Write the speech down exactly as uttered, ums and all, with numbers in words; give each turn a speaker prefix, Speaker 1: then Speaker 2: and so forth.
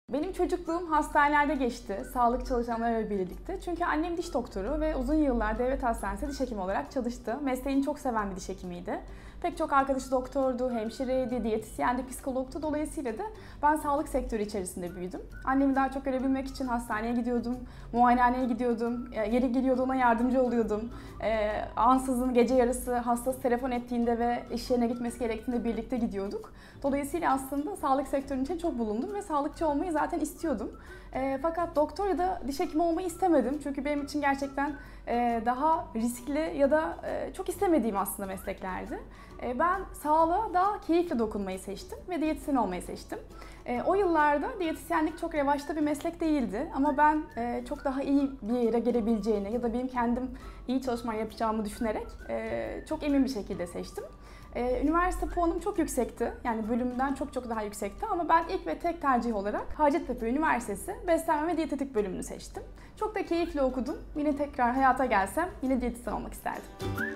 Speaker 1: Benim çocukluğum hastanelerde geçti, sağlık çalışanlarıyla birlikte. Çünkü annem diş doktoru ve uzun yıllar devlet hastanesinde diş hekimi olarak çalıştı. Mesleğini çok seven bir diş hekimiydi. Pek çok arkadaşı doktordu, hemşireydi, diyetisyendi, psikologtu. Dolayısıyla da ben sağlık sektörü içerisinde büyüdüm. Annemi daha çok görebilmek için hastaneye gidiyordum, muayenehaneye gidiyordum, yeri geliyordu ona yardımcı oluyordum. E, ansızın gece yarısı hastası telefon ettiğinde ve iş yerine gitmesi gerektiğinde birlikte gidiyorduk. Dolayısıyla aslında sağlık sektörünün içinde çok bulundum ve sağlıkçı olmayı zaten istiyordum. E, fakat doktor ya da diş hekimi olmayı istemedim. Çünkü benim için gerçekten e, daha riskli ya da e, çok istemediğim aslında mesleklerdi. E, ben sağlığa daha keyifle dokunmayı seçtim ve diyetisyen olmayı seçtim. E, o yıllarda diyetisyenlik çok revaçta bir meslek değildi ama ben e, çok daha iyi bir yere gelebileceğini ya da benim kendim iyi çalışma yapacağımı düşünerek e, çok emin bir şekilde seçtim. Ee, üniversite puanım çok yüksekti. Yani bölümden çok çok daha yüksekti ama ben ilk ve tek tercih olarak Hacettepe Üniversitesi Beslenme ve Diyetetik bölümünü seçtim. Çok da keyifle okudum. Yine tekrar hayata gelsem yine diyetisyen olmak isterdim.